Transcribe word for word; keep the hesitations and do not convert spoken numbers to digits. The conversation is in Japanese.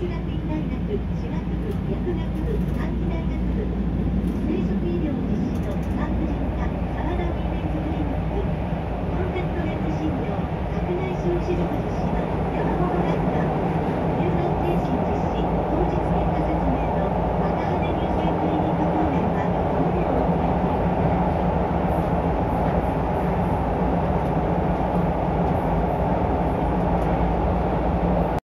学院大学歯学部、薬学部、短期大学部、生殖医療実施の産婦人科、沢田ウィメンズクリニック、コンタクトレンズ診療、白内障手術実